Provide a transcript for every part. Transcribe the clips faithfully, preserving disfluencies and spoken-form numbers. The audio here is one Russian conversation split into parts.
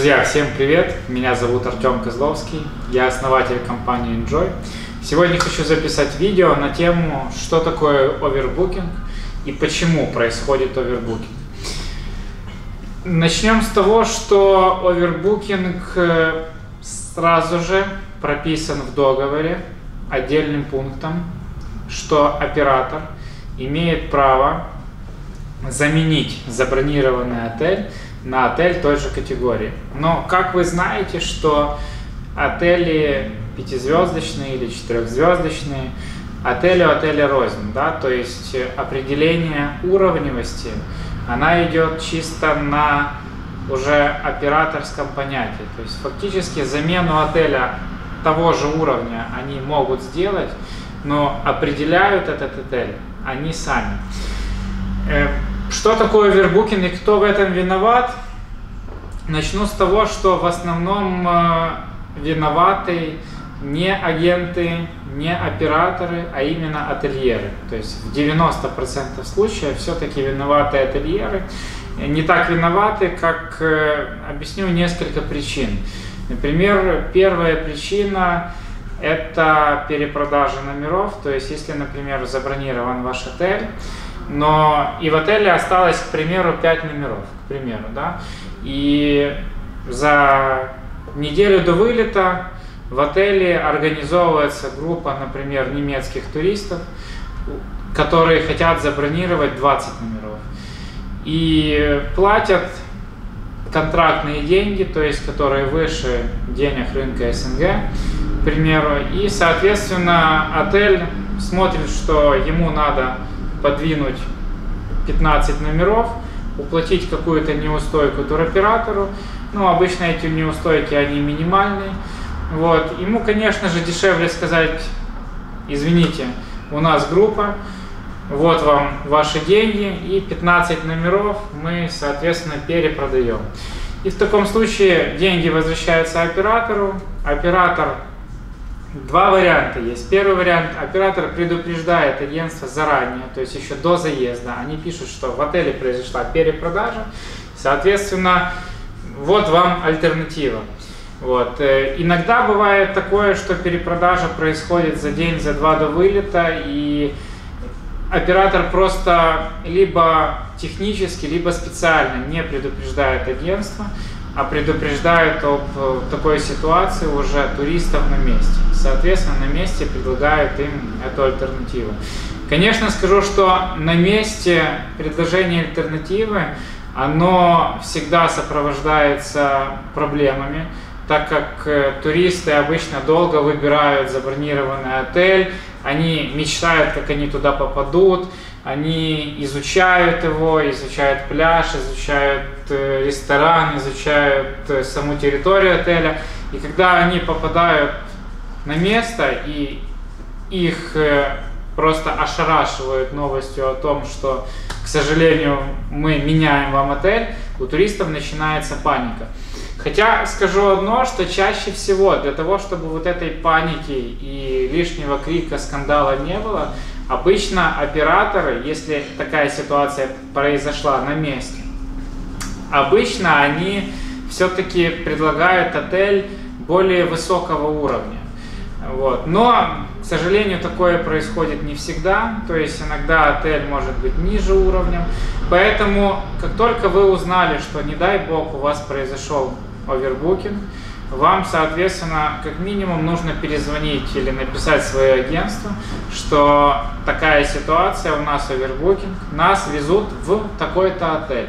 Друзья, всем привет! Меня зовут Артем Козловский, я основатель компании Enjoy. Сегодня хочу записать видео на тему, что такое овербукинг и почему происходит овербукинг. Начнем с того, что овербукинг сразу же прописан в договоре отдельным пунктом, что оператор имеет право заменить забронированный отель на отель той же категории. Но как вы знаете, что отели пятизвездочные или четырехзвездочные, отелю отеля рознь, да, то есть определение уровневости, она идет чисто на уже операторском понятии. То есть фактически замену отеля того же уровня они могут сделать, но определяют этот отель они сами. Что такое овербукинг и кто в этом виноват? Начну с того, что в основном виноваты не агенты, не операторы, а именно ательеры. То есть в девяноста процентах случаев все-таки виноваты ательеры. Не так виноваты, как объясню несколько причин. Например, первая причина – это перепродажа номеров. То есть если, например, забронирован ваш отель, но и в отеле осталось, к примеру, пять номеров, к примеру, да, и за неделю до вылета в отеле организовывается группа, например, немецких туристов, которые хотят забронировать двадцать номеров, и платят контрактные деньги, то есть которые выше денег рынка СНГ, к примеру, и, соответственно, отель смотрит, что ему надо подвинуть пятнадцать номеров, уплатить какую-то неустойку туроператору. Ну, обычно эти неустойки, они минимальные. Вот. Ему, конечно же, дешевле сказать: извините, у нас группа, вот вам ваши деньги, и пятнадцать номеров мы, соответственно, перепродаем. И в таком случае деньги возвращаются оператору. Оператор Два варианта есть. Первый вариант: оператор предупреждает агентство заранее, то есть еще до заезда. Они пишут, что в отеле произошла перепродажа, соответственно, вот вам альтернатива. Вот. Иногда бывает такое, что перепродажа происходит за день, за два до вылета, и оператор просто либо технически, либо специально не предупреждает агентство, а предупреждают об такой ситуации уже туристов на месте. Соответственно, на месте предлагают им эту альтернативу. Конечно, скажу, что на месте предложение альтернативы, оно всегда сопровождается проблемами, так как туристы обычно долго выбирают забронированный отель, они мечтают, как они туда попадут, они изучают его, изучают пляж, изучают ресторан, изучают саму территорию отеля. И когда они попадают на место и их просто ошарашивают новостью о том, что, к сожалению, мы меняем вам отель, у туристов начинается паника. Хотя скажу одно, что чаще всего для того, чтобы вот этой паники и лишнего крика, скандала не было, обычно операторы, если такая ситуация произошла на месте, обычно они все-таки предлагают отель более высокого уровня. Вот. Но, к сожалению, такое происходит не всегда, то есть иногда отель может быть ниже уровнем. Поэтому, как только вы узнали, что, не дай бог, у вас произошел овербукинг, вам, соответственно, как минимум нужно перезвонить или написать в свое агентство, что такая ситуация, у нас овербукинг, нас везут в такой-то отель.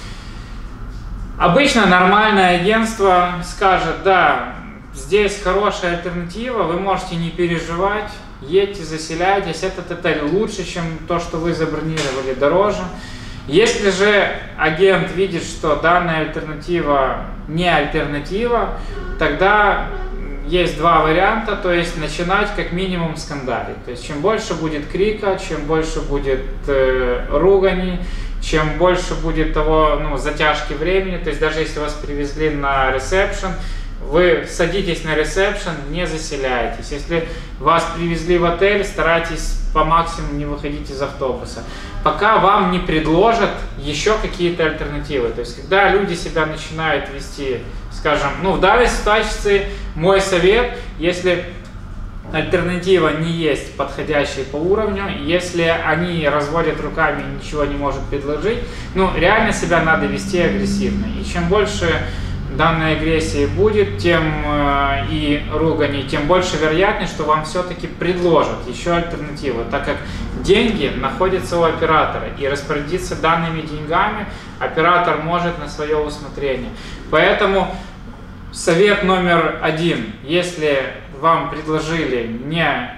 Обычно нормальное агентство скажет: да, здесь хорошая альтернатива, вы можете не переживать, едьте, заселяйтесь, этот отель лучше, чем то, что вы забронировали, дороже. Если же агент видит, что данная альтернатива не альтернатива, тогда есть два варианта, то есть начинать как минимум скандалить. То есть чем больше будет крика, чем больше будет э, ругани, чем больше будет того, ну, затяжки времени, то есть даже если вас привезли на ресепшн, вы садитесь на ресепшн, не заселяйтесь. Если вас привезли в отель, старайтесь по максимуму не выходить из автобуса, пока вам не предложат еще какие-то альтернативы. То есть, когда люди себя начинают вести, скажем, ну, в данной ситуации мой совет, если альтернатива не есть подходящей по уровню, если они разводят руками и ничего не может предложить, ну, реально себя надо вести агрессивно. И чем больше данной агрессии будет, тем э, и ругани, тем больше вероятность, что вам все-таки предложат еще альтернативу, так как деньги находятся у оператора, и распорядиться данными деньгами оператор может на свое усмотрение. Поэтому совет номер один: если вам предложили не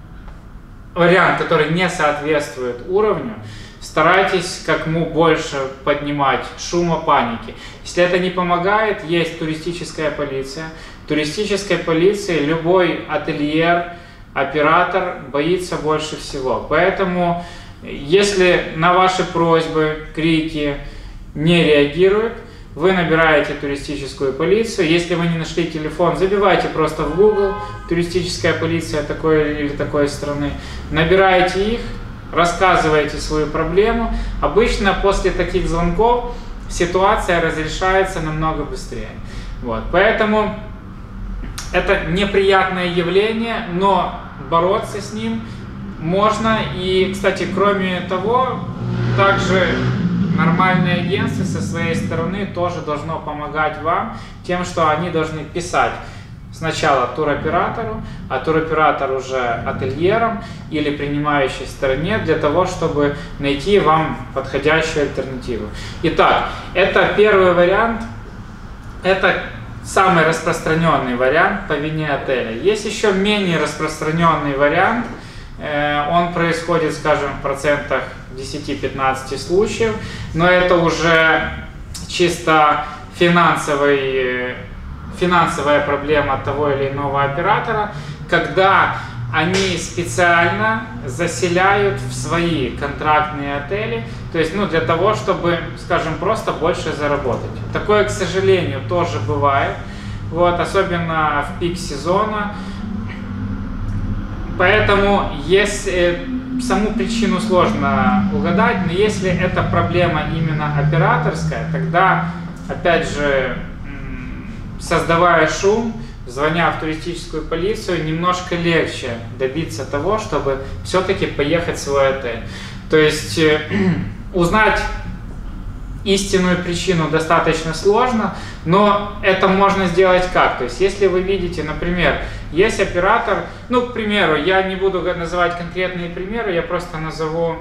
вариант, который не соответствует уровню, старайтесь как можно больше поднимать шума, паники. Если это не помогает, есть туристическая полиция. В туристической полиции любой ательер, оператор боится больше всего. Поэтому, если на ваши просьбы, крики не реагируют, вы набираете туристическую полицию. Если вы не нашли телефон, забивайте просто в Google туристическая полиция такой или такой страны. Набираете их, рассказываете свою проблему. Обычно после таких звонков ситуация разрешается намного быстрее. Вот. Поэтому это неприятное явление, но бороться с ним можно. И, кстати, кроме того, также нормальное агентство со своей стороны тоже должно помогать вам тем, что они должны писать сначала туроператору, а туроператор уже ательерам или принимающей стороне, для того, чтобы найти вам подходящую альтернативу. Итак, это первый вариант, это самый распространенный вариант по вине отеля. Есть еще менее распространенный вариант, он происходит, скажем, в процентах десяти-пятнадцати случаев, но это уже чисто финансовый, финансовая проблема того или иного оператора, когда они специально заселяют в свои контрактные отели, то есть, ну, для того, чтобы, скажем, просто больше заработать. Такое, к сожалению, тоже бывает, вот, особенно в пик сезона. Поэтому, если саму причину сложно угадать, но если это проблема именно операторская, тогда, опять же, создавая шум, звоня в туристическую полицию, немножко легче добиться того, чтобы все-таки поехать в свой отель. То есть узнать истинную причину достаточно сложно, но это можно сделать как? То есть, если вы видите, например, есть оператор, ну, к примеру, я не буду называть конкретные примеры, я просто назову,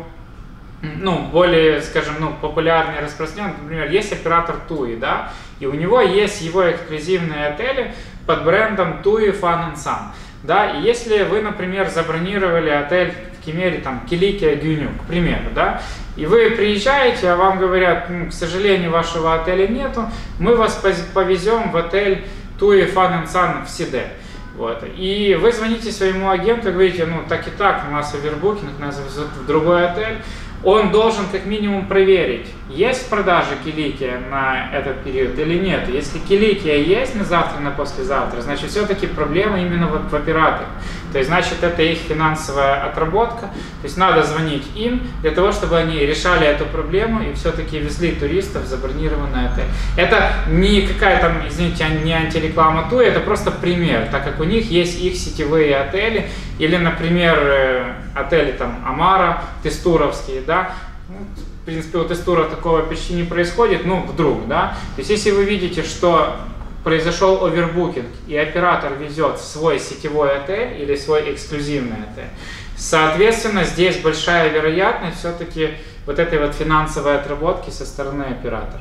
ну, более, скажем, ну, популярный, распространенный. Например, есть оператор Туи, да, и у него есть его эксклюзивные отели под брендом Туи Fun and Sun, да, и если вы, например, забронировали отель в Кемере, там, Киликия Гюню, к примеру, да, и вы приезжаете, а вам говорят, ну, к сожалению, вашего отеля нету, мы вас повезем в отель Туи Fun and Sun в Сиде. Вот. И вы звоните своему агенту и говорите, ну, так и так, у нас овербукинг, нас везут в другой отель. Он должен как минимум проверить, есть в продаже Киликия на этот период или нет. Если Киликия есть на завтра, на послезавтра, значит, все-таки проблема именно в, в операторе. То есть, значит, это их финансовая отработка. То есть, надо звонить им для того, чтобы они решали эту проблему и все-таки везли туристов в забронированный отель. Это не какая-то, извините, не антиреклама Туи, это просто пример, так как у них есть их сетевые отели, или, например, отели там Амара, Тестуровские, да. Ну, в принципе, у Тестура такого почти не происходит, ну, вдруг, да. То есть, если вы видите, что произошел овербукинг, и оператор везет в свой сетевой отель или свой эксклюзивный отель, соответственно, здесь большая вероятность все-таки вот этой вот финансовой отработки со стороны оператора.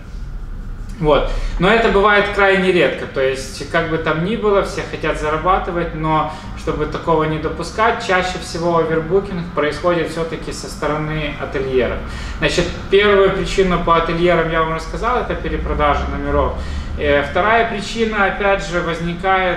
Вот. Но это бывает крайне редко, то есть, как бы там ни было, все хотят зарабатывать, но чтобы такого не допускать, чаще всего овербукинг происходит все-таки со стороны ательеров. Значит, первую причину по ательерам я вам рассказал, это перепродажа номеров. Вторая причина, опять же, возникает,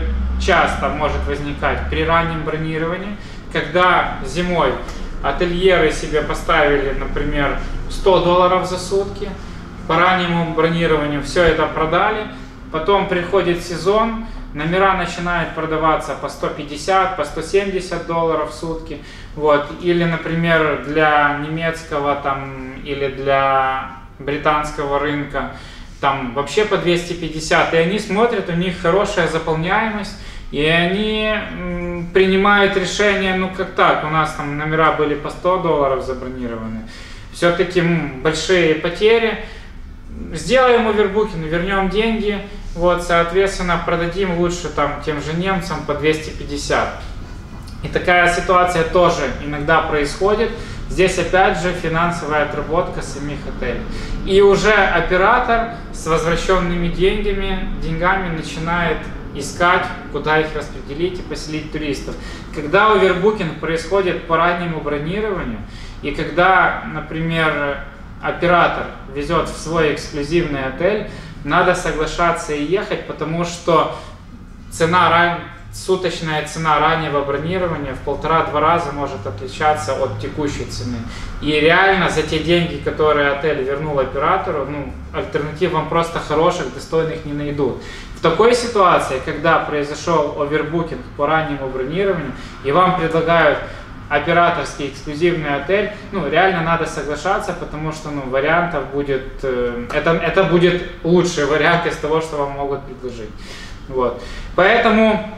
часто может возникать при раннем бронировании, когда зимой ательеры себе поставили, например, сто долларов за сутки, по раннему бронированию все это продали, потом приходит сезон, номера начинают продаваться по сто пятьдесят, по сто семьдесят долларов в сутки. Вот. Или, например, для немецкого там, или для британского рынка там вообще по двести пятьдесят. И они смотрят, у них хорошая заполняемость, и они м, принимают решение, ну как так, у нас там номера были по сто долларов забронированы. Все-таки большие потери. Сделаем овербукинг, вернем деньги, вот, соответственно, продадим лучше там тем же немцам по двести пятьдесят. И такая ситуация тоже иногда происходит. Здесь опять же финансовая отработка самих отелей. И уже оператор с возвращенными деньгами, деньгами начинает искать, куда их распределить и поселить туристов. Когда овербукинг происходит по раннему бронированию, и когда, например, оператор везет в свой эксклюзивный отель, надо соглашаться и ехать, потому что цена ран... суточная цена раннего бронирования в полтора-два раза может отличаться от текущей цены. И реально за те деньги, которые отель вернул оператору, ну, альтернатив вам просто хороших, достойных не найдут. В такой ситуации, когда произошел овербукинг по раннему бронированию, и вам предлагают операторский эксклюзивный отель, ну, реально надо соглашаться, потому что, ну, вариантов будет, э, это, это будет лучший вариант из того, что вам могут предложить. Вот. Поэтому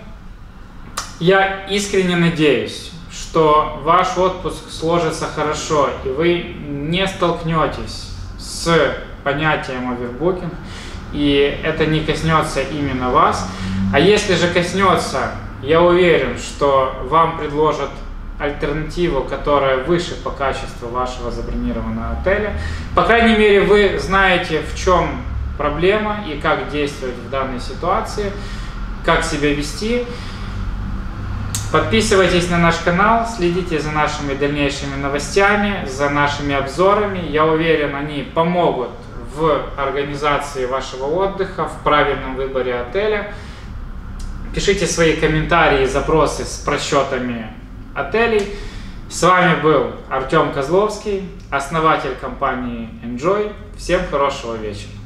я искренне надеюсь, что ваш отпуск сложится хорошо, и вы не столкнетесь с понятием овербукинг, и это не коснется именно вас. А если же коснется, я уверен, что вам предложат альтернативу, которая выше по качеству вашего забронированного отеля. По крайней мере, вы знаете, в чем проблема и как действовать в данной ситуации, как себя вести. Подписывайтесь на наш канал, следите за нашими дальнейшими новостями, за нашими обзорами. Я уверен, они помогут в организации вашего отдыха, в правильном выборе отеля. Пишите свои комментарии, запросы с просчетами отелей. С вами был Артем Козловский, основатель компании Enjoy. Всем хорошего вечера.